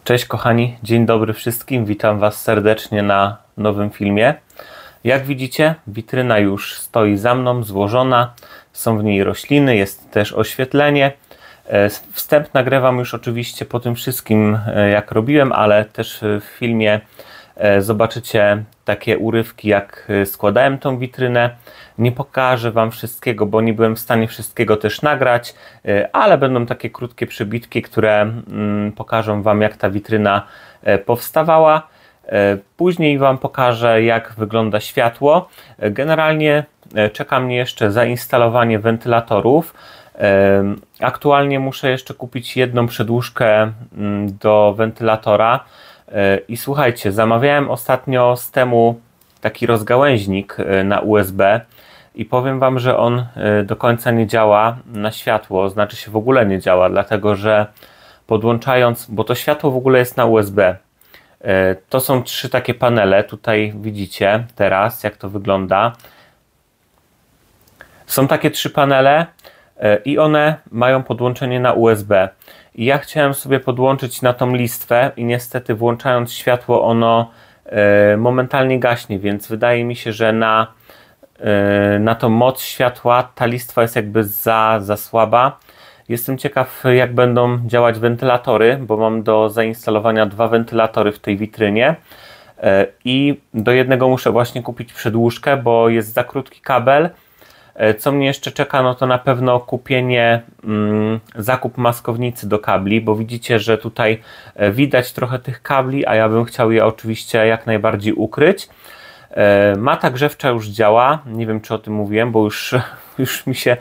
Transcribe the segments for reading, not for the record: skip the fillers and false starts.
Cześć kochani, dzień dobry wszystkim, witam Was serdecznie na nowym filmie. Jak widzicie, witryna już stoi za mną, złożona, są w niej rośliny, jest też oświetlenie. Wstęp nagrywam już oczywiście po tym wszystkim jak robiłem, ale też w filmie zobaczycie takie urywki jak składałem tą witrynę. Nie pokażę Wam wszystkiego, bo nie byłem w stanie wszystkiego też nagrać, ale będą takie krótkie przebitki, które pokażą Wam jak ta witryna powstawała. Później Wam pokażę jak wygląda światło. Generalnie czeka mnie jeszcze zainstalowanie wentylatorów. Aktualnie muszę jeszcze kupić jedną przedłużkę do wentylatora. I słuchajcie, zamawiałem ostatnio z temu taki rozgałęźnik na USB i powiem Wam, że on do końca nie działa na światło, znaczy się w ogóle nie działa, dlatego że podłączając, bo to światło w ogóle jest na USB. To są trzy takie panele, tutaj widzicie teraz jak to wygląda. Są takie trzy panele i one mają podłączenie na USB. I ja chciałem sobie podłączyć na tą listwę i niestety włączając światło ono momentalnie gaśnie, więc wydaje mi się, że na tą moc światła ta listwa jest jakby za słaba. Jestem ciekaw jak będą działać wentylatory, bo mam do zainstalowania dwa wentylatory w tej witrynie i do jednego muszę właśnie kupić przedłużkę, bo jest za krótki kabel. Co mnie jeszcze czeka, no to na pewno kupienie, zakup maskownicy do kabli, bo widzicie, że tutaj widać trochę tych kabli, a ja bym chciał je oczywiście jak najbardziej ukryć. Mata grzewcza już działa, nie wiem czy o tym mówiłem, bo już mi się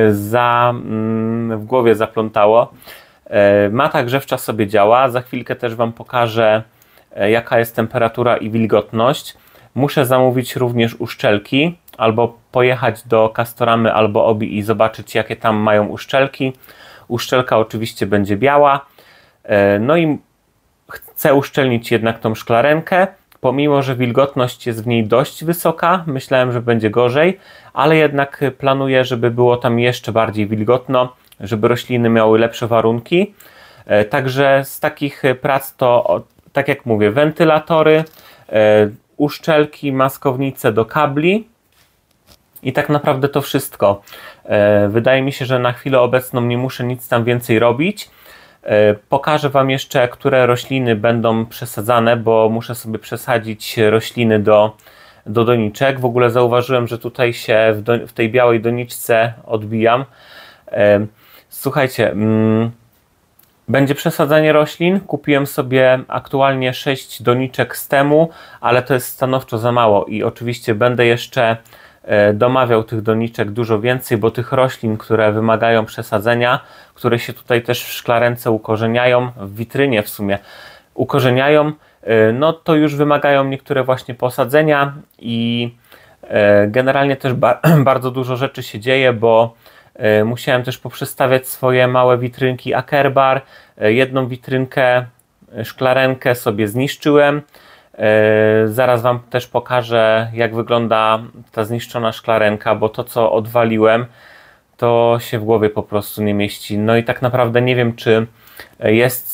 w głowie zaplątało. Mata grzewcza sobie działa, za chwilkę też Wam pokażę jaka jest temperatura i wilgotność. Muszę zamówić również uszczelki, albo pojechać do Castoramy albo Obi i zobaczyć jakie tam mają uszczelki. Uszczelka oczywiście będzie biała. No i chcę uszczelnić jednak tą szklarenkę, pomimo że wilgotność jest w niej dość wysoka. Myślałem, że będzie gorzej, ale jednak planuję, żeby było tam jeszcze bardziej wilgotno, żeby rośliny miały lepsze warunki. Także z takich prac to, tak jak mówię, wentylatory, uszczelki, maskownice do kabli i tak naprawdę to wszystko. Wydaje mi się, że na chwilę obecną nie muszę nic tam więcej robić. Pokażę Wam jeszcze, które rośliny będą przesadzane, bo muszę sobie przesadzić rośliny do doniczek. W ogóle zauważyłem, że tutaj się w tej białej doniczce odbijam. Słuchajcie, będzie przesadzanie roślin. Kupiłem sobie aktualnie 6 doniczek z temu, ale to jest stanowczo za mało i oczywiście będę jeszcze domawiał tych doniczek dużo więcej, bo tych roślin, które wymagają przesadzenia, które się tutaj też w szklarence ukorzeniają, w witrynie w sumie ukorzeniają, no to już wymagają niektóre właśnie posadzenia i generalnie też bardzo dużo rzeczy się dzieje, bo musiałem też poprzestawiać swoje małe witrynki Akerbar. Jedną witrynkę, szklarenkę sobie zniszczyłem. Zaraz Wam też pokażę jak wygląda ta zniszczona szklarenka, bo to co odwaliłem to się w głowie po prostu nie mieści. No i tak naprawdę nie wiem czy jest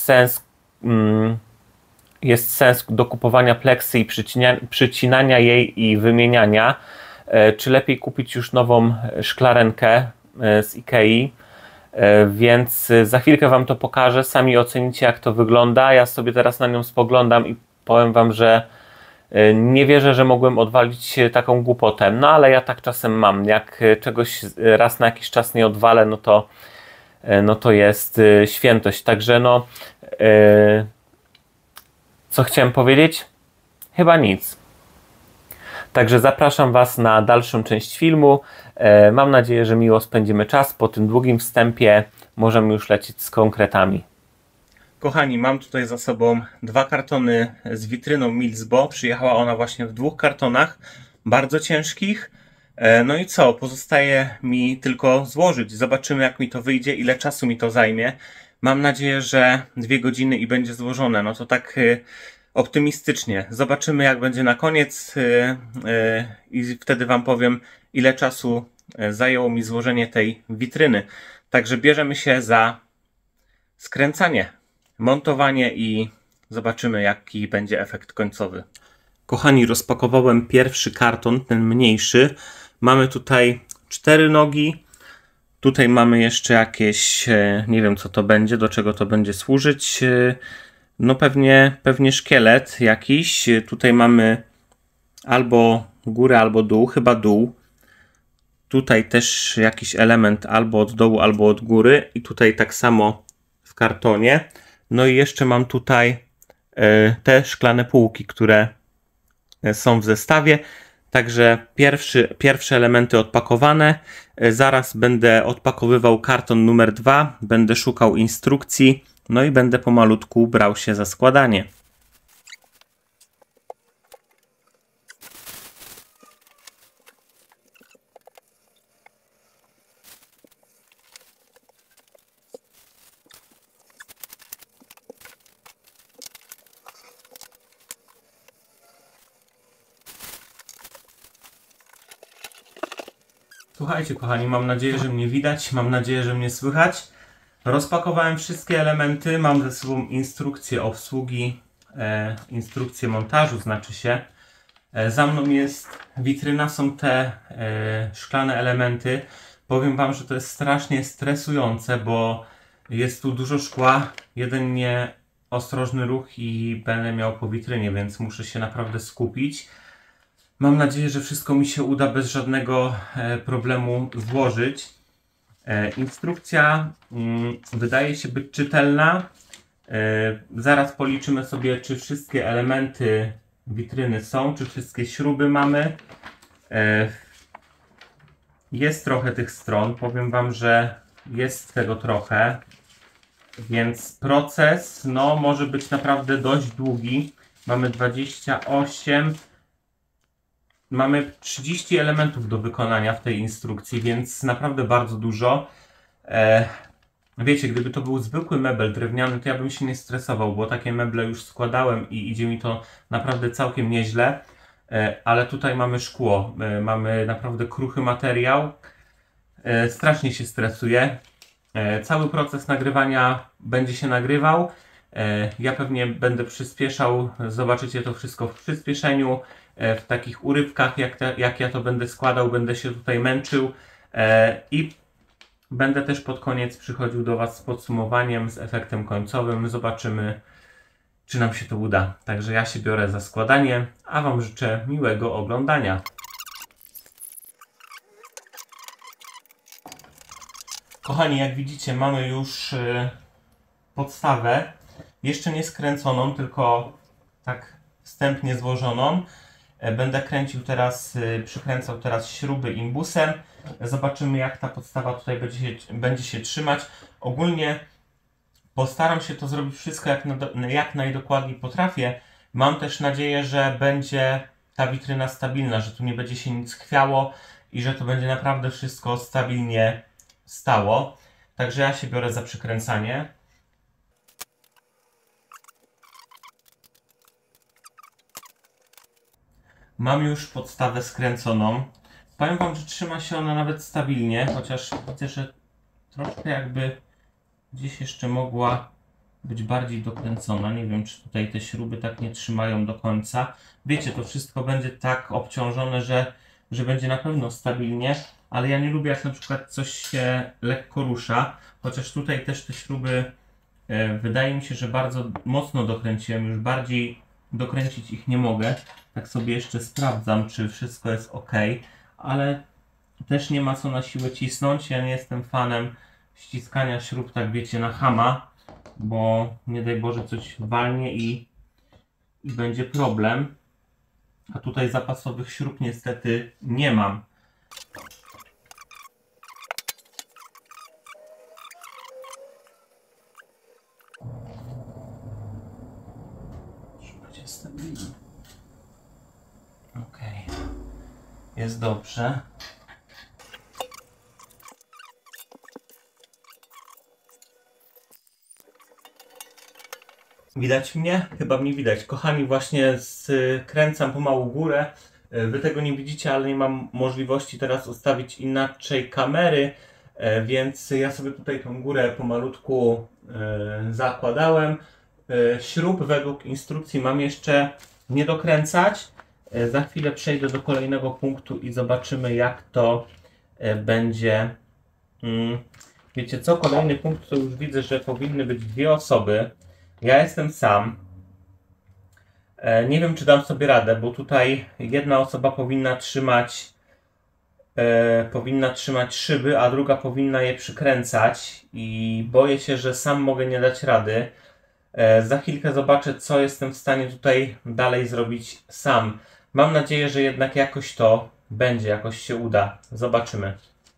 sens dokupowania pleksy i przycinania jej i wymieniania, czy lepiej kupić już nową szklarenkę z Ikei, więc za chwilkę Wam to pokażę, sami ocenicie jak to wygląda. Ja sobie teraz na nią spoglądam i powiem Wam, że nie wierzę, że mogłem odwalić taką głupotę, no ale ja tak czasem mam, jak czegoś raz na jakiś czas nie odwalę, no to jest świętość, także no co chciałem powiedzieć? Chyba nic. Także zapraszam Was na dalszą część filmu. Mam nadzieję, że miło spędzimy czas. Po tym długim wstępie możemy już lecieć z konkretami. Kochani, mam tutaj za sobą dwa kartony z witryną Milsbo. Przyjechała ona właśnie w dwóch kartonach, bardzo ciężkich. No i co? Pozostaje mi tylko złożyć. Zobaczymy jak mi to wyjdzie, ile czasu mi to zajmie. Mam nadzieję, że 2 godziny i będzie złożone. No to tak optymistycznie. Zobaczymy jak będzie na koniec i wtedy Wam powiem ile czasu zajęło mi złożenie tej witryny. Także bierzemy się za skręcanie, montowanie i Zobaczymy, jaki będzie efekt końcowy. Kochani, rozpakowałem pierwszy karton, ten mniejszy. Mamy tutaj 4 nogi. Tutaj mamy jeszcze jakieś, nie wiem co to będzie, do czego to będzie służyć. No pewnie szkielet jakiś. Tutaj mamy albo górę, albo dół, chyba dół. Tutaj też jakiś element albo od dołu, albo od góry. I tutaj tak samo w kartonie. No i jeszcze mam tutaj te szklane półki, które są w zestawie. Także pierwsze elementy odpakowane. Zaraz będę odpakowywał karton numer 2. Będę szukał instrukcji. No i będę pomalutku brał się za składanie. Słuchajcie, kochani, mam nadzieję, że mnie widać, mam nadzieję, że mnie słychać. Rozpakowałem wszystkie elementy, mam ze sobą instrukcję obsługi, instrukcję montażu, znaczy się. Za mną jest witryna, są te szklane elementy. Powiem Wam, że to jest strasznie stresujące, bo jest tu dużo szkła, jeden nieostrożny ruch i będę miał po witrynie, więc muszę się naprawdę skupić. Mam nadzieję, że wszystko mi się uda bez żadnego problemu złożyć. Instrukcja wydaje się być czytelna. Zaraz policzymy sobie, czy wszystkie elementy witryny są, czy wszystkie śruby mamy. Jest trochę tych stron. Powiem Wam, że jest tego trochę. Więc proces może być naprawdę dość długi. Mamy 28. Mamy 30 elementów do wykonania w tej instrukcji, więc naprawdę bardzo dużo. Wiecie, gdyby to był zwykły mebel drewniany, to ja bym się nie stresował, bo takie meble już składałem i idzie mi to naprawdę całkiem nieźle. Ale tutaj mamy szkło, mamy naprawdę kruchy materiał. Strasznie się stresuję. Cały proces nagrywania będzie się nagrywał. Ja pewnie będę przyspieszał, zobaczycie to wszystko w przyspieszeniu, w takich urywkach, jak ja to będę składał, będę się tutaj męczył i będę też pod koniec przychodził do Was z podsumowaniem, z efektem końcowym. Zobaczymy, czy nam się to uda. Także ja się biorę za składanie, a Wam życzę miłego oglądania. Kochani, jak widzicie, mamy już podstawę, jeszcze nie skręconą, tylko tak wstępnie złożoną. Będę kręcił teraz, przykręcał teraz śruby imbusem. Zobaczymy, jak ta podstawa tutaj będzie się trzymać. Ogólnie postaram się to zrobić wszystko jak najdokładniej potrafię. Mam też nadzieję, że będzie ta witryna stabilna, że tu nie będzie się nic chwiało i że to będzie naprawdę wszystko stabilnie stało. Także ja się biorę za przykręcanie. Mam już podstawę skręconą. Powiem Wam, że trzyma się ona nawet stabilnie, chociaż widzę, że troszkę jakby gdzieś jeszcze mogła być bardziej dokręcona. Nie wiem, czy tutaj te śruby tak nie trzymają do końca. Wiecie, to wszystko będzie tak obciążone, że będzie na pewno stabilnie, ale ja nie lubię, jak na przykład coś się lekko rusza, chociaż tutaj też te śruby wydaje mi się, że bardzo mocno dokręciłem, już bardziej dokręcić ich nie mogę. Tak sobie jeszcze sprawdzam, czy wszystko jest ok, ale też nie ma co na siłę cisnąć. Ja nie jestem fanem ściskania śrub, tak wiecie, na chama, bo nie daj Boże coś walnie i będzie problem. A tutaj zapasowych śrub niestety nie mam. Trzymajcie stabilnie. Ok. Jest dobrze. Widać mnie? Chyba mnie widać. Kochani, właśnie skręcam pomału górę. Wy tego nie widzicie, ale nie mam możliwości teraz ustawić inaczej kamery, więc ja sobie tutaj tą górę pomalutku zakładałem. śrub według instrukcji mam jeszcze nie dokręcać. Za chwilę przejdę do kolejnego punktu i zobaczymy, jak to będzie. Wiecie co? Kolejny punkt to już widzę, że powinny być 2 osoby. Ja jestem sam. Nie wiem, czy dam sobie radę, bo tutaj jedna osoba powinna trzymać szyby, a druga powinna je przykręcać i boję się, że sam mogę nie dać rady. Za chwilkę zobaczę, co jestem w stanie tutaj dalej zrobić sam. Mam nadzieję, że jednak jakoś to będzie, jakoś się uda. Zobaczymy.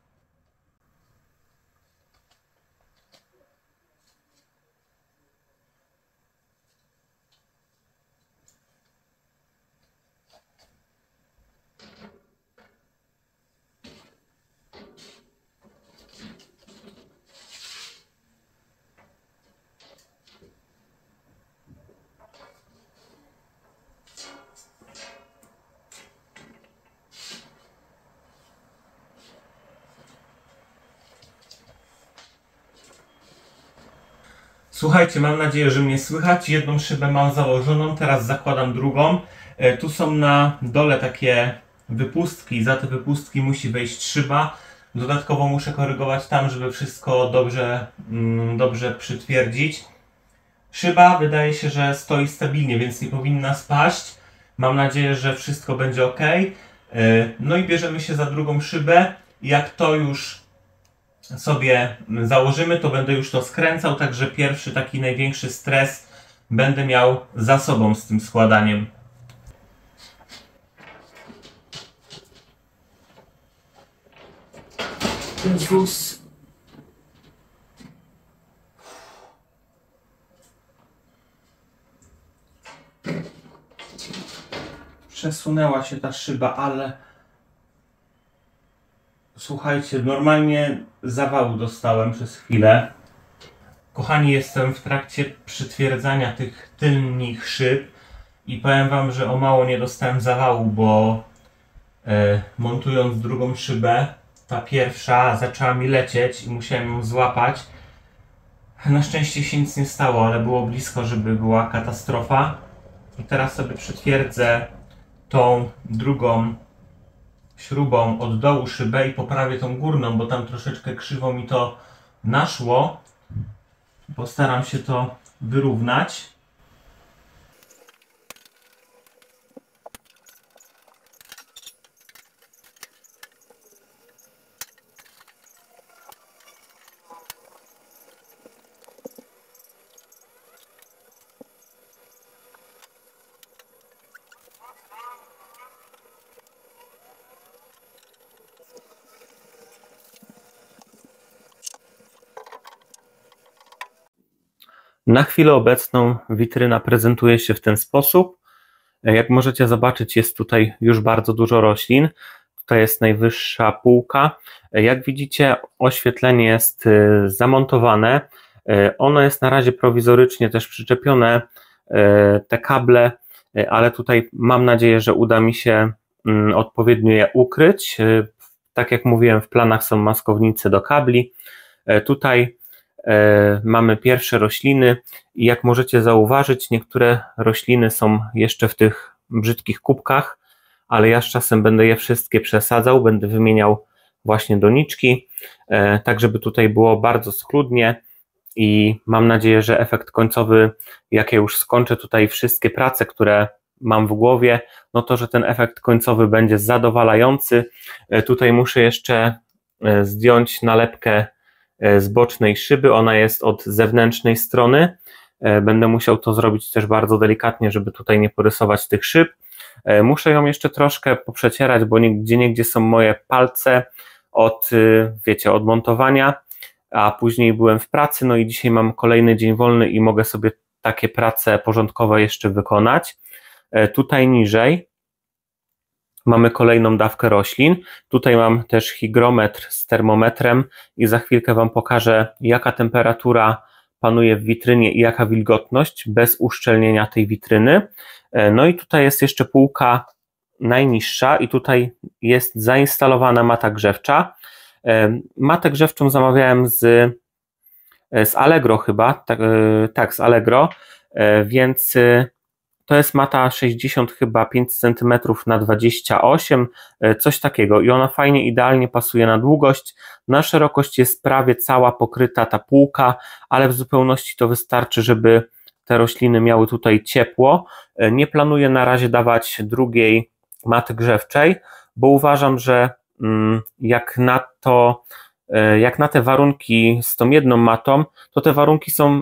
Słuchajcie, mam nadzieję, że mnie słychać. Jedną szybę mam założoną, teraz zakładam drugą. Tu są na dole takie wypustki, za te wypustki musi wejść szyba. Dodatkowo muszę korygować tam, żeby wszystko dobrze przytwierdzić. Szyba wydaje się, że stoi stabilnie, więc nie powinna spaść. Mam nadzieję, że wszystko będzie ok. No i bierzemy się za drugą szybę. Jak to już sobie założymy, to będę już to skręcał, także pierwszy taki największy stres będę miał za sobą z tym składaniem. Jezus. Przesunęła się ta szyba, ale słuchajcie, normalnie zawału dostałem przez chwilę. Kochani, jestem w trakcie przytwierdzania tych tylnych szyb i powiem wam, że o mało nie dostałem zawału, bo montując drugą szybę, ta pierwsza zaczęła mi lecieć i musiałem ją złapać. Na szczęście się nic nie stało, ale było blisko, żeby była katastrofa. I teraz sobie przytwierdzę tą drugą śrubą od dołu szybę i poprawię tą górną, bo tam troszeczkę krzywo mi to naszło. Postaram się to wyrównać. Na chwilę obecną witryna prezentuje się w ten sposób. Jak możecie zobaczyć, jest tutaj już bardzo dużo roślin. Tutaj jest najwyższa półka. Jak widzicie, oświetlenie jest zamontowane. Ono jest na razie prowizorycznie też przyczepione, te kable, ale tutaj mam nadzieję, że uda mi się odpowiednio je ukryć. Tak jak mówiłem, w planach są maskownice do kabli. Tutaj mamy pierwsze rośliny i jak możecie zauważyć, niektóre rośliny są jeszcze w tych brzydkich kubkach, ale ja z czasem będę je wszystkie przesadzał, będę wymieniał właśnie doniczki, tak żeby tutaj było bardzo schludnie i mam nadzieję, że efekt końcowy, jak ja już skończę tutaj wszystkie prace, które mam w głowie, no to, że ten efekt końcowy będzie zadowalający. Tutaj muszę jeszcze zdjąć nalepkę z bocznej szyby, ona jest od zewnętrznej strony. Będę musiał to zrobić też bardzo delikatnie, żeby tutaj nie porysować tych szyb. Muszę ją jeszcze troszkę poprzecierać, bo gdzieniegdzie są moje palce od, wiecie, od montowania, a później byłem w pracy, no i dzisiaj mam kolejny dzień wolny i mogę sobie takie prace porządkowe jeszcze wykonać. Tutaj niżej mamy kolejną dawkę roślin. Tutaj mam też hygrometr z termometrem i za chwilkę wam pokażę, jaka temperatura panuje w witrynie i jaka wilgotność bez uszczelnienia tej witryny. No i tutaj jest jeszcze półka najniższa i tutaj jest zainstalowana mata grzewcza. Matę grzewczą zamawiałem z Allegro chyba, tak, z Allegro. więc to jest mata 60 chyba 5 cm na 28, coś takiego i ona fajnie, idealnie pasuje na długość. Na szerokość jest prawie cała pokryta ta półka, ale w zupełności to wystarczy, żeby te rośliny miały tutaj ciepło. Nie planuję na razie dawać drugiej maty grzewczej, bo uważam, że jak na te warunki z tą jedną matą, to te warunki są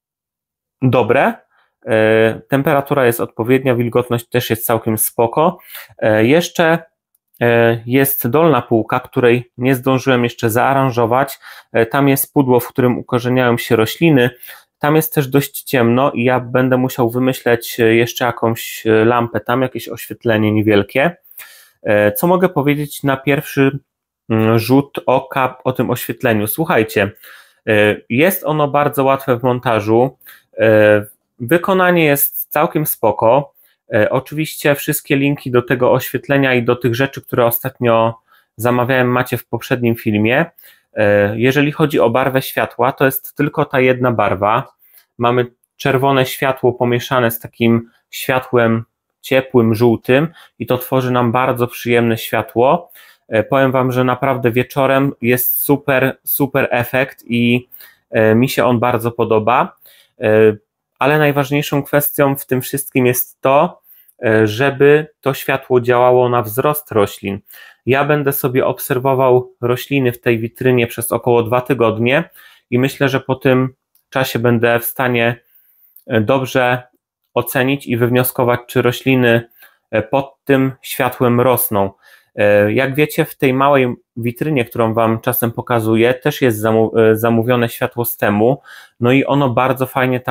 dobre, temperatura jest odpowiednia, wilgotność też jest całkiem spoko. Jeszcze jest dolna półka, której nie zdążyłem jeszcze zaaranżować. Tam jest pudło, w którym ukorzeniają się rośliny. Tam jest też dość ciemno i ja będę musiał wymyśleć jeszcze jakąś lampę, tam jakieś oświetlenie niewielkie. Co mogę powiedzieć na pierwszy rzut oka o tym oświetleniu? Słuchajcie, jest ono bardzo łatwe w montażu. Wykonanie jest całkiem spoko. Oczywiście wszystkie linki do tego oświetlenia i do tych rzeczy, które ostatnio zamawiałem, macie w poprzednim filmie. Jeżeli chodzi o barwę światła, to jest tylko ta jedna barwa. Mamy czerwone światło pomieszane z takim światłem ciepłym, żółtym i to tworzy nam bardzo przyjemne światło. Powiem Wam, że naprawdę wieczorem jest super efekt i mi się on bardzo podoba. Ale najważniejszą kwestią w tym wszystkim jest to, żeby to światło działało na wzrost roślin. Ja będę sobie obserwował rośliny w tej witrynie przez około 2 tygodnie i myślę, że po tym czasie będę w stanie dobrze ocenić i wywnioskować, czy rośliny pod tym światłem rosną. Jak wiecie, w tej małej witrynie, którą Wam czasem pokazuję, też jest zamówione światło z temu, no i ono bardzo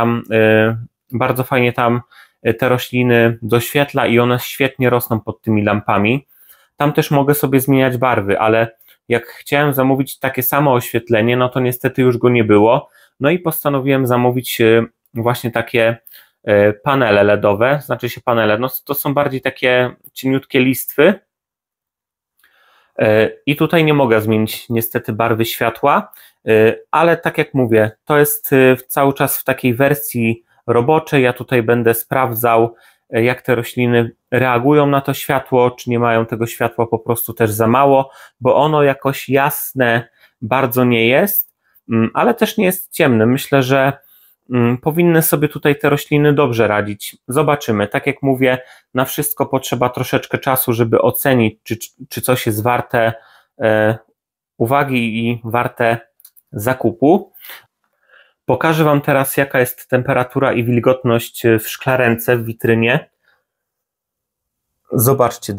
fajnie tam te rośliny doświetla i one świetnie rosną pod tymi lampami. Tam też mogę sobie zmieniać barwy, ale jak chciałem zamówić takie samo oświetlenie, no to niestety już go nie było, no i postanowiłem zamówić właśnie takie panele LEDowe, znaczy się panele, no to są bardziej takie cieniutkie listwy. I tutaj nie mogę zmienić niestety barwy światła, ale tak jak mówię, to jest cały czas w takiej wersji roboczej. Ja tutaj będę sprawdzał, jak te rośliny reagują na to światło, czy nie mają tego światła po prostu też za mało, bo ono jakoś jasne bardzo nie jest, ale też nie jest ciemne. Myślę, że powinny sobie tutaj te rośliny dobrze radzić. Zobaczymy. Tak jak mówię, na wszystko potrzeba troszeczkę czasu, żeby ocenić, czy coś jest warte uwagi i warte zakupu. Pokażę Wam teraz, jaka jest temperatura i wilgotność w szklarence, w witrynie. Zobaczcie,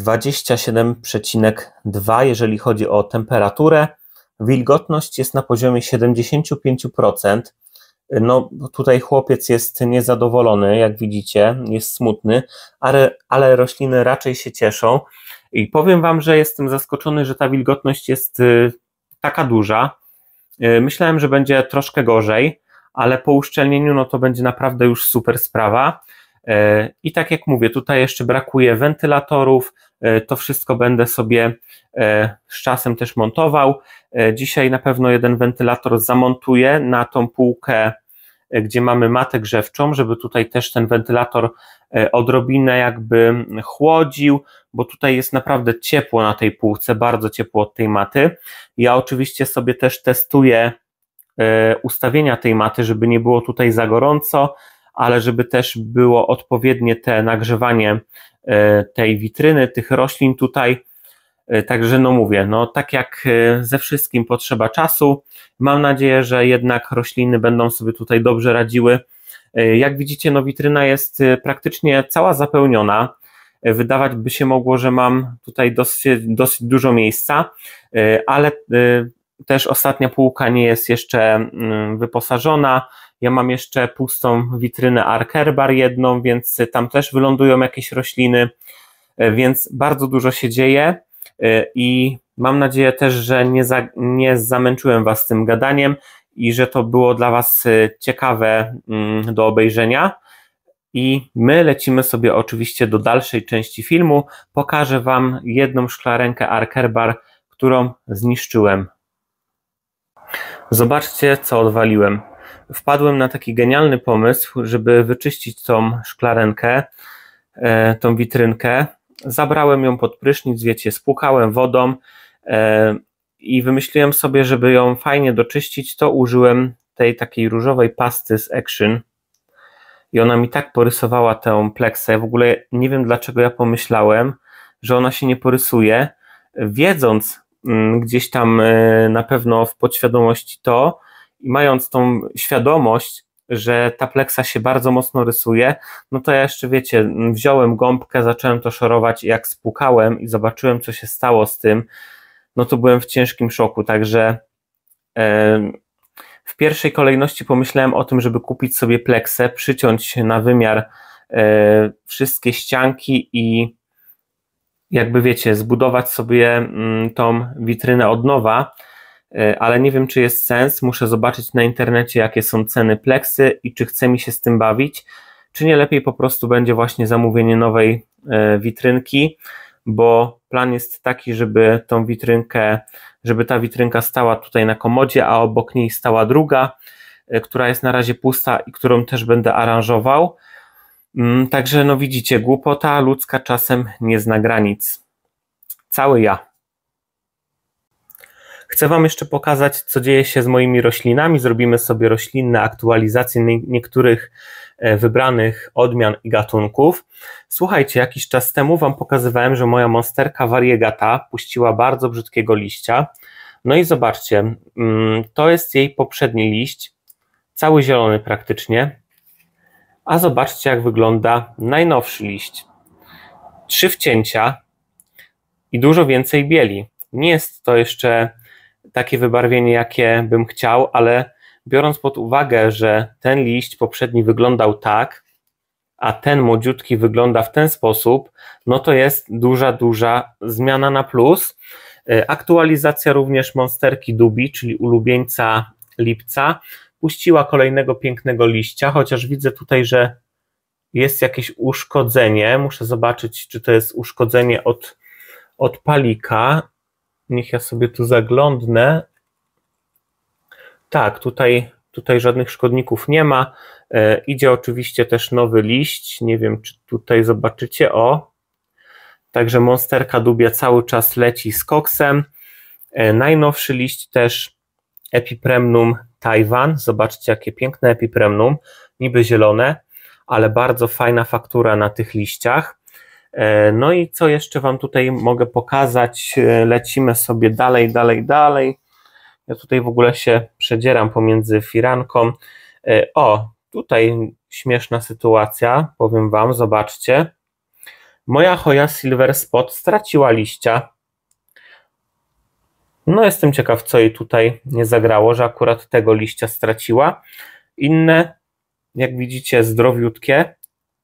27,2, jeżeli chodzi o temperaturę. Wilgotność jest na poziomie 75%. No tutaj chłopiec jest niezadowolony, jak widzicie, jest smutny, ale rośliny raczej się cieszą i powiem Wam, że jestem zaskoczony, że ta wilgotność jest taka duża. Myślałem, że będzie troszkę gorzej, ale po uszczelnieniu no to będzie naprawdę już super sprawa. I tak jak mówię, tutaj jeszcze brakuje wentylatorów, to wszystko będę sobie z czasem też montował. Dzisiaj na pewno jeden wentylator zamontuję na tą półkę, gdzie mamy matę grzewczą, żeby tutaj też ten wentylator odrobinę jakby chłodził, bo tutaj jest naprawdę ciepło na tej półce, bardzo ciepło od tej maty. Ja oczywiście sobie też testuję ustawienia tej maty, żeby nie było tutaj za gorąco, ale żeby też było odpowiednie te nagrzewanie tej witryny, tych roślin tutaj. Także no mówię, no tak jak ze wszystkim potrzeba czasu. Mam nadzieję, że jednak rośliny będą sobie tutaj dobrze radziły. Jak widzicie, no witryna jest praktycznie cała zapełniona. Wydawać by się mogło, że mam tutaj dosyć dużo miejsca, ale też ostatnia półka nie jest jeszcze wyposażona. Ja mam jeszcze pustą witrynę Arkerbar jedną, więc tam też wylądują jakieś rośliny, więc bardzo dużo się dzieje i mam nadzieję też, że nie zamęczyłem Was tym gadaniem i że to było dla Was ciekawe do obejrzenia. I my lecimy sobie oczywiście do dalszej części filmu. Pokażę Wam jedną szklarenkę Arkerbar, którą zniszczyłem. Zobaczcie, co odwaliłem. wpadłem na taki genialny pomysł, żeby wyczyścić tą szklarenkę, tą witrynkę. Zabrałem ją pod prysznic, wiecie, spłukałem wodą i wymyśliłem sobie, żeby ją fajnie doczyścić, to użyłem tej takiej różowej pasty z Action i ona mi tak porysowała tę pleksę. W ogóle nie wiem, dlaczego ja pomyślałem, że ona się nie porysuje, wiedząc gdzieś tam na pewno w podświadomości to i mając tą świadomość, że ta pleksa się bardzo mocno rysuje, no to ja jeszcze, wiecie, wziąłem gąbkę, zacząłem to szorować i jak spłukałem i zobaczyłem, co się stało z tym, no to byłem w ciężkim szoku, także w pierwszej kolejności pomyślałem o tym, żeby kupić sobie pleksę, przyciąć na wymiar wszystkie ścianki i jakby, wiecie, zbudować sobie tą witrynę od nowa, ale nie wiem, czy jest sens. Muszę zobaczyć na internecie, jakie są ceny pleksy i czy chce mi się z tym bawić, czy nie lepiej po prostu będzie właśnie zamówienie nowej witrynki, bo plan jest taki, żeby tą witrynkę, żeby ta witrynka stała tutaj na komodzie, a obok niej stała druga, która jest na razie pusta i którą też będę aranżował. Także no widzicie, głupota ludzka czasem nie zna granic. Cały ja. Chcę Wam jeszcze pokazać, co dzieje się z moimi roślinami. Zrobimy sobie roślinne aktualizacje niektórych wybranych odmian i gatunków. Słuchajcie, jakiś czas temu Wam pokazywałem, że moja monsterka variegata puściła bardzo brzydkiego liścia. No i zobaczcie, to jest jej poprzedni liść, cały zielony praktycznie. A zobaczcie, jak wygląda najnowszy liść. 3 wcięcia i dużo więcej bieli. Nie jest to jeszcze takie wybarwienie, jakie bym chciał, ale biorąc pod uwagę, że ten liść poprzedni wyglądał tak, a ten młodziutki wygląda w ten sposób, no to jest duża zmiana na plus. Aktualizacja również monsterki Dubi, czyli ulubieńca lipca, puściła kolejnego pięknego liścia, chociaż widzę tutaj, że jest jakieś uszkodzenie. Muszę zobaczyć, czy to jest uszkodzenie od palika. Niech ja sobie tu zaglądnę. Tak, tutaj żadnych szkodników nie ma. Idzie oczywiście też nowy liść. Nie wiem, czy tutaj zobaczycie. O, także monsterka Dubia cały czas leci z koksem. Najnowszy liść też Epipremnum Tajwan. Zobaczcie, jakie piękne Epipremnum. Niby zielone, ale bardzo fajna faktura na tych liściach. No i co jeszcze Wam tutaj mogę pokazać? Lecimy sobie dalej. Ja tutaj w ogóle się przedzieram pomiędzy firanką. O, tutaj śmieszna sytuacja, powiem Wam, zobaczcie. Moja Hoya Silver Spot straciła liścia. No jestem ciekaw, co jej tutaj nie zagrało, że akurat tego liścia straciła. Inne, jak widzicie, zdrowiutkie.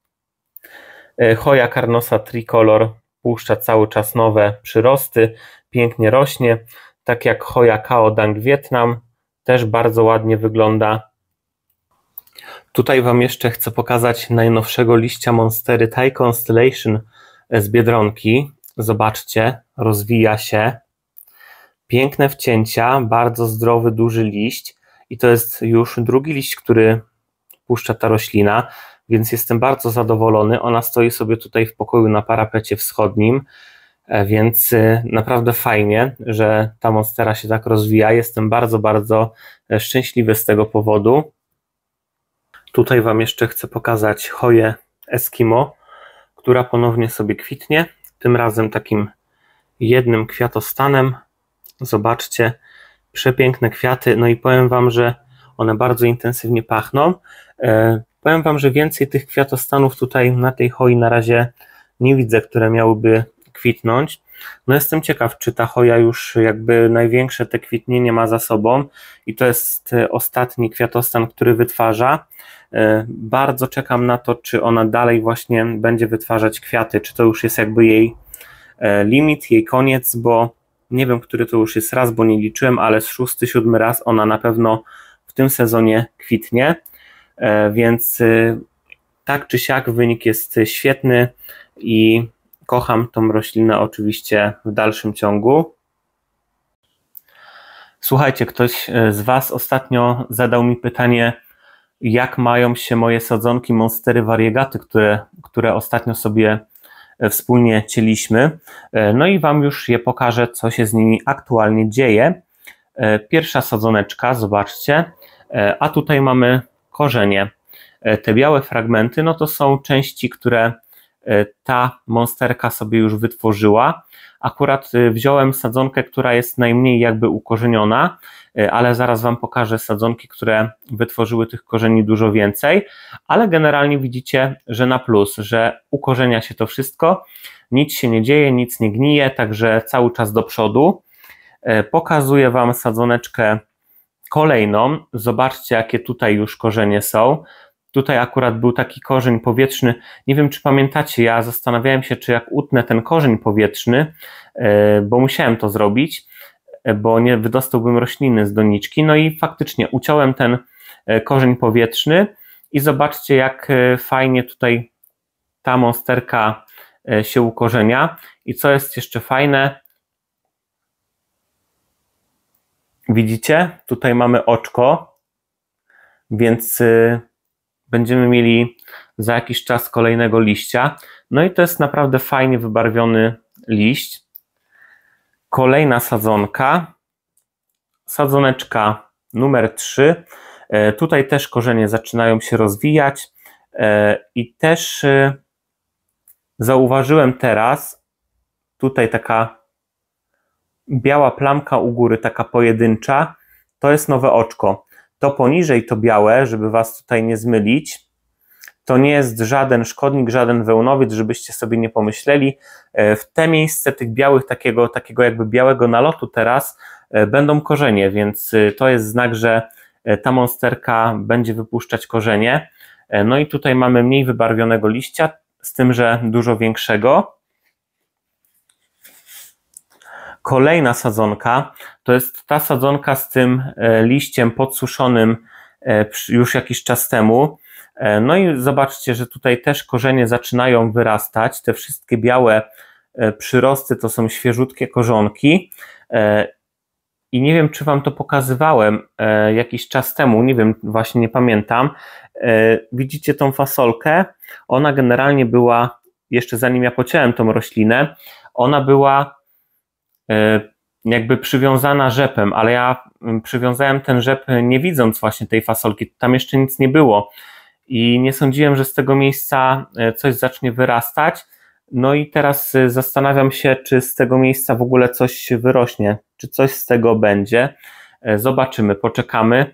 Hoya Carnosa Tricolor puszcza cały czas nowe przyrosty, pięknie rośnie, tak jak Hoya Cao Dang Vietnam, też bardzo ładnie wygląda. Tutaj Wam jeszcze chcę pokazać najnowszego liścia monstery Thai Constellation z Biedronki. Zobaczcie, rozwija się. Piękne wcięcia, bardzo zdrowy, duży liść i to jest już drugi liść, który puszcza ta roślina, więc jestem bardzo zadowolony. Ona stoi sobie tutaj w pokoju na parapecie wschodnim, więc naprawdę fajnie, że ta monstera się tak rozwija. Jestem bardzo szczęśliwy z tego powodu. Tutaj Wam jeszcze chcę pokazać Hoję Eskimo, która ponownie sobie kwitnie, tym razem takim jednym kwiatostanem. Zobaczcie, przepiękne kwiaty, no i powiem Wam, że one bardzo intensywnie pachną. Powiem Wam, że więcej tych kwiatostanów tutaj na tej hoi na razie nie widzę, które miałyby kwitnąć. No jestem ciekaw, czy ta hoja już jakby największe te kwitnienie ma za sobą i to jest ostatni kwiatostan, który wytwarza. Bardzo czekam na to, czy ona dalej właśnie będzie wytwarzać kwiaty, czy to już jest jakby jej limit, jej koniec, bo nie wiem, który to już jest raz, bo nie liczyłem, ale z 6., 7. raz ona na pewno w tym sezonie kwitnie, więc tak czy siak wynik jest świetny i kocham tą roślinę oczywiście w dalszym ciągu. Słuchajcie, ktoś z Was ostatnio zadał mi pytanie, jak mają się moje sadzonki Monstery Variegaty, które ostatnio sobie wspólnie cieliśmy. No i Wam już je pokażę, co się z nimi aktualnie dzieje. Pierwsza sadzoneczka, zobaczcie, a tutaj mamy korzenie. Te białe fragmenty, no to są części, które ta monsterka sobie już wytworzyła. Akurat wziąłem sadzonkę, która jest najmniej jakby ukorzeniona, ale zaraz Wam pokażę sadzonki, które wytworzyły tych korzeni dużo więcej, ale generalnie widzicie, że na plus, że ukorzenia się to wszystko, nic się nie dzieje, nic nie gnije, także cały czas do przodu. Pokazuję Wam sadzoneczkę kolejną, zobaczcie jakie tutaj już korzenie są. Tutaj akurat był taki korzeń powietrzny, nie wiem czy pamiętacie, ja zastanawiałem się, czy jak utnę ten korzeń powietrzny, bo musiałem to zrobić, bo nie wydostałbym rośliny z doniczki, no i faktycznie uciąłem ten korzeń powietrzny i zobaczcie jak fajnie tutaj ta monsterka się ukorzenia. I co jest jeszcze fajne, widzicie, tutaj mamy oczko, więc będziemy mieli za jakiś czas kolejnego liścia. No i to jest naprawdę fajnie wybarwiony liść. Kolejna sadzonka, sadzoneczka numer 3. Tutaj też korzenie zaczynają się rozwijać i też zauważyłem teraz, tutaj taka biała plamka u góry, taka pojedyncza, to jest nowe oczko. To poniżej, to białe, żeby Was tutaj nie zmylić, to nie jest żaden szkodnik, żaden wełnowiec, żebyście sobie nie pomyśleli. W te miejsce tych białych, takiego jakby białego nalotu teraz będą korzenie, więc to jest znak, że ta monsterka będzie wypuszczać korzenie. No i tutaj mamy mniej wybarwionego liścia, z tym, że dużo większego. Kolejna sadzonka to jest ta sadzonka z tym liściem podsuszonym już jakiś czas temu. No i zobaczcie, że tutaj też korzenie zaczynają wyrastać. Te wszystkie białe przyrosty to są świeżutkie korzonki. I nie wiem, czy Wam to pokazywałem jakiś czas temu, nie wiem, właśnie nie pamiętam. Widzicie tą fasolkę? Ona generalnie była, jeszcze zanim ja pociąłem tą roślinę, ona była jakby przywiązana rzepem, ale ja przywiązałem ten rzep nie widząc właśnie tej fasolki, tam jeszcze nic nie było i nie sądziłem, że z tego miejsca coś zacznie wyrastać. No i teraz zastanawiam się, czy z tego miejsca w ogóle coś wyrośnie, czy coś z tego będzie. Zobaczymy, poczekamy.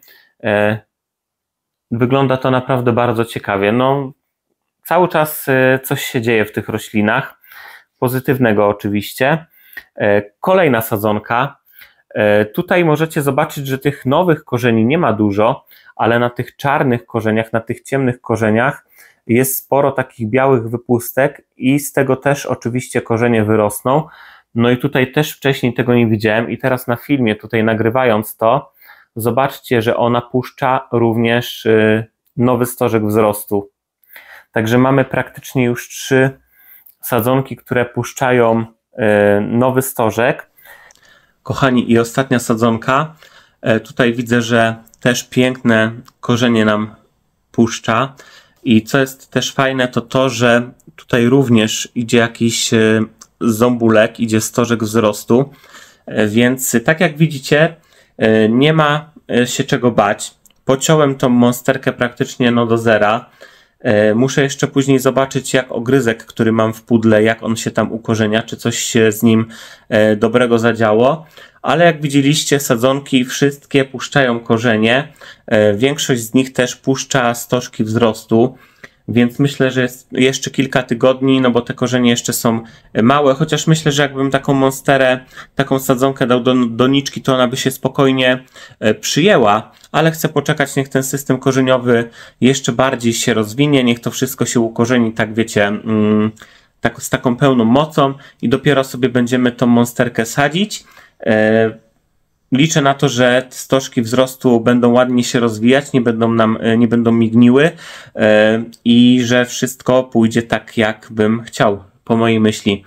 Wygląda to naprawdę bardzo ciekawie. No, cały czas coś się dzieje w tych roślinach, pozytywnego oczywiście. Kolejna sadzonka. Tutaj możecie zobaczyć, że tych nowych korzeni nie ma dużo, ale na tych czarnych korzeniach, na tych ciemnych korzeniach jest sporo takich białych wypustek i z tego też oczywiście korzenie wyrosną. No i tutaj też wcześniej tego nie widziałem i teraz na filmie, tutaj nagrywając to, zobaczcie, że ona puszcza również nowy stożek wzrostu. Także mamy praktycznie już 3 sadzonki, które puszczają nowy stożek. Kochani, i ostatnia sadzonka. Tutaj widzę, że też piękne korzenie nam puszcza. I co jest też fajne, to to, że tutaj również idzie jakiś ząbulek, idzie stożek wzrostu. Więc tak jak widzicie, nie ma się czego bać. Pociąłem tą monsterkę praktycznie do zera. Muszę jeszcze później zobaczyć, jak ogryzek, który mam w pudle, jak on się tam ukorzenia, czy coś się z nim dobrego zadziało. Ale jak widzieliście, sadzonki wszystkie puszczają korzenie. Większość z nich też puszcza stożki wzrostu. Więc myślę, że jest jeszcze kilka tygodni, no bo te korzenie jeszcze są małe, chociaż myślę, że jakbym taką monsterę, taką sadzonkę dał do doniczki, to ona by się spokojnie przyjęła, ale chcę poczekać, niech ten system korzeniowy jeszcze bardziej się rozwinie, niech to wszystko się ukorzeni, tak wiecie, tak, z taką pełną mocą i dopiero sobie będziemy tą monsterkę sadzić. Liczę na to, że stożki wzrostu będą ładnie się rozwijać, nie będą migniły i że wszystko pójdzie tak, jak bym chciał, po mojej myśli.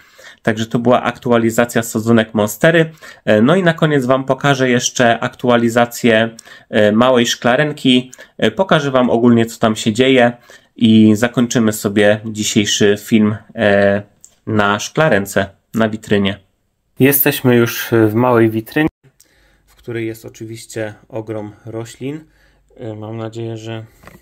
Także to była aktualizacja sadzonek Monstery. No i na koniec Wam pokażę jeszcze aktualizację małej szklarenki. Pokażę Wam ogólnie, co tam się dzieje i zakończymy sobie dzisiejszy film na szklarence, na witrynie. Jesteśmy już w małej witrynie, w której jest oczywiście ogrom roślin. Mam nadzieję, że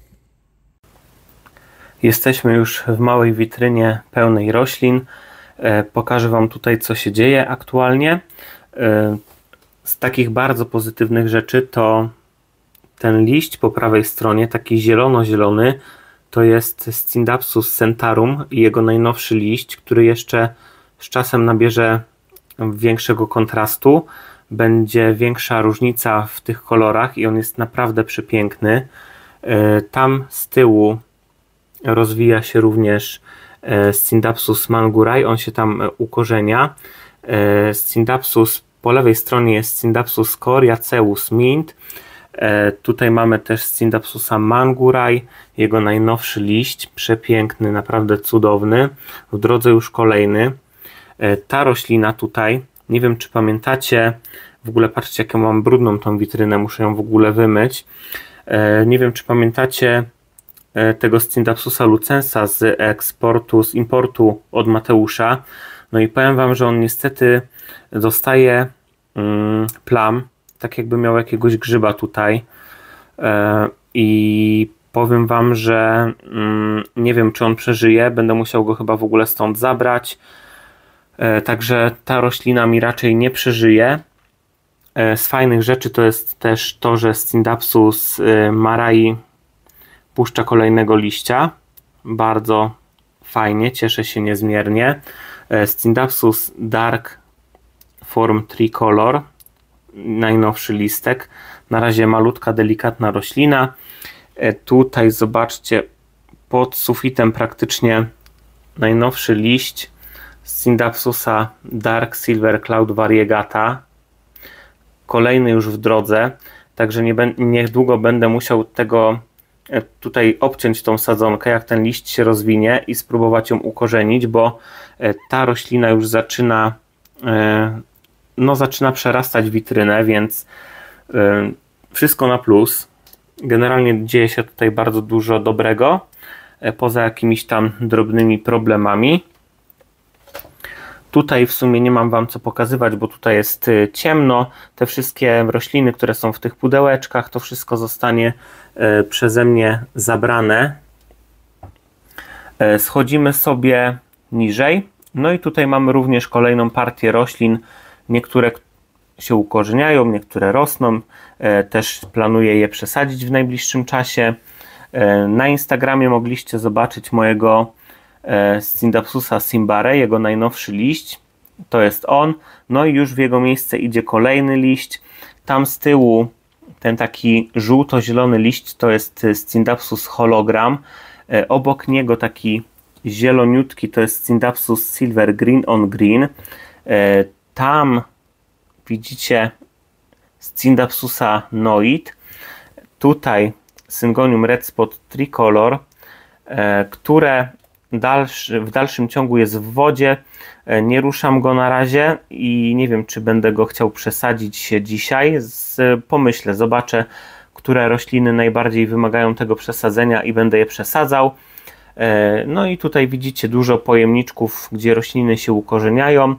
jesteśmy już w małej witrynie pełnej roślin. Pokażę Wam tutaj, co się dzieje aktualnie. Z takich bardzo pozytywnych rzeczy to ten liść po prawej stronie, taki zielono-zielony, to jest Scindapsus centaurum i jego najnowszy liść, który jeszcze z czasem nabierze większego kontrastu. Będzie większa różnica w tych kolorach i on jest naprawdę przepiękny. Tam z tyłu rozwija się również Scindapsus mangurei, on się tam ukorzenia. Scindapsus po lewej stronie jest Scindapsus coriaceus mint. Tutaj mamy też Scindapsusa mangurei, jego najnowszy liść, przepiękny, naprawdę cudowny. W drodze już kolejny. Ta roślina tutaj, nie wiem czy pamiętacie, w ogóle patrzcie jaką mam brudną tą witrynę, muszę ją w ogóle wymyć. Nie wiem czy pamiętacie tego Scindapsusa lucensa z importu od Mateusza. No i powiem Wam, że on niestety dostaje plam, tak jakby miał jakiegoś grzyba tutaj. I powiem Wam, że nie wiem czy on przeżyje, będę musiał go chyba w ogóle stąd zabrać. Także ta roślina mi raczej nie przeżyje. Z fajnych rzeczy to jest też to, że Scindapsus marai puszcza kolejnego liścia. Bardzo fajnie, cieszę się niezmiernie. Scindapsus dark form tricolor, najnowszy listek. Na razie malutka, delikatna roślina. Tutaj zobaczcie, pod sufitem praktycznie najnowszy liść Scindapsusa dark silver cloud variegata. Kolejny już w drodze, także niedługo będę musiał tego tutaj obciąć tą sadzonkę, jak ten liść się rozwinie i spróbować ją ukorzenić, bo ta roślina już zaczyna przerastać witrynę, więc wszystko na plus. Generalnie dzieje się tutaj bardzo dużo dobrego, poza jakimiś tam drobnymi problemami. Tutaj w sumie nie mam Wam co pokazywać, bo tutaj jest ciemno. Te wszystkie rośliny, które są w tych pudełeczkach, to wszystko zostanie przeze mnie zabrane. Schodzimy sobie niżej. No i tutaj mamy również kolejną partię roślin. Niektóre się ukorzeniają, niektóre rosną. Też planuję je przesadzić w najbliższym czasie. Na Instagramie mogliście zobaczyć mojego Scindapsusa cymbarei, jego najnowszy liść, to jest on. No i już w jego miejsce idzie kolejny liść. Tam z tyłu ten taki żółto-zielony liść to jest Scindapsus hologram. Obok niego taki zieloniutki to jest Scindapsus silver green on green. Tam widzicie Scindapsusa noid. Tutaj Syngonium red spot tricolor, które w dalszym ciągu jest w wodzie. Nie ruszam go na razie i nie wiem czy będę go chciał przesadzić się dzisiaj. Pomyślę, zobaczę które rośliny najbardziej wymagają tego przesadzenia i będę je przesadzał. No i tutaj widzicie dużo pojemniczków, gdzie rośliny się ukorzeniają,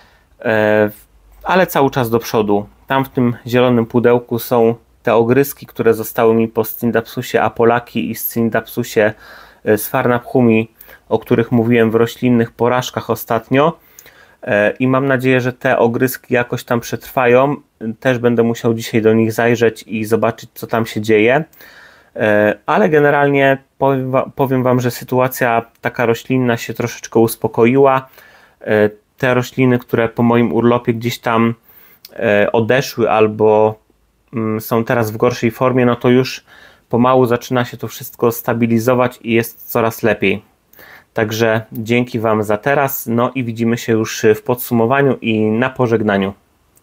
ale cały czas do przodu. Tam w tym zielonym pudełku są te ogryski, które zostały mi po Scindapsusie apolaki i Scindapsusie sfarnapchumi, o których mówiłem w roślinnych porażkach ostatnio. I mam nadzieję, że te ogryski jakoś tam przetrwają. Też będę musiał dzisiaj do nich zajrzeć i zobaczyć, co tam się dzieje. Ale generalnie powiem Wam, że sytuacja taka roślinna się troszeczkę uspokoiła. Te rośliny, które po moim urlopie gdzieś tam odeszły albo są teraz w gorszej formie, no to już pomału zaczyna się to wszystko stabilizować i jest coraz lepiej. Także dzięki Wam za teraz, no i widzimy się już w podsumowaniu i na pożegnaniu.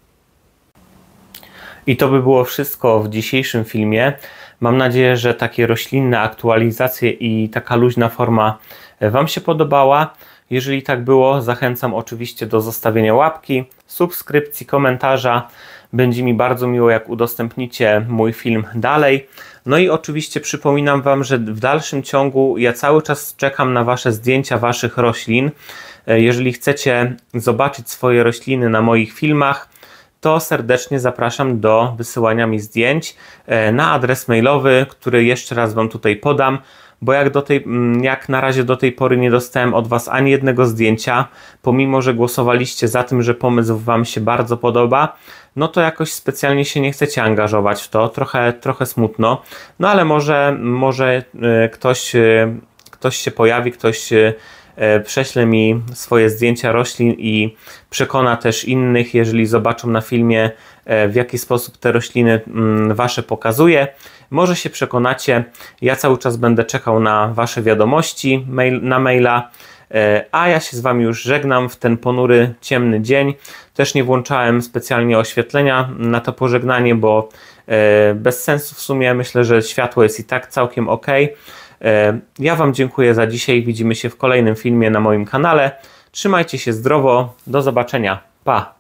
I to by było wszystko w dzisiejszym filmie. Mam nadzieję, że takie roślinne aktualizacje i taka luźna forma Wam się podobała. Jeżeli tak było, zachęcam oczywiście do zostawienia łapki, subskrypcji, komentarza. Będzie mi bardzo miło, jak udostępnicie mój film dalej. No i oczywiście przypominam Wam, że w dalszym ciągu ja cały czas czekam na Wasze zdjęcia Waszych roślin. Jeżeli chcecie zobaczyć swoje rośliny na moich filmach, to serdecznie zapraszam do wysyłania mi zdjęć na adres mailowy, który jeszcze raz Wam tutaj podam, bo jak na razie do tej pory nie dostałem od Was ani jednego zdjęcia, pomimo że głosowaliście za tym, że pomysł Wam się bardzo podoba, no to jakoś specjalnie się nie chcecie angażować w to, trochę smutno, no ale może ktoś się pojawi, ktoś prześle mi swoje zdjęcia roślin i przekona też innych, jeżeli zobaczą na filmie, w jaki sposób te rośliny Wasze pokazuję. Może się przekonacie, ja cały czas będę czekał na Wasze wiadomości na maila, a ja się z Wami już żegnam w ten ponury, ciemny dzień. Też nie włączałem specjalnie oświetlenia na to pożegnanie, bo bez sensu w sumie. Myślę, że światło jest i tak całkiem ok. Ja Wam dziękuję za dzisiaj. Widzimy się w kolejnym filmie na moim kanale. Trzymajcie się zdrowo. Do zobaczenia. Pa!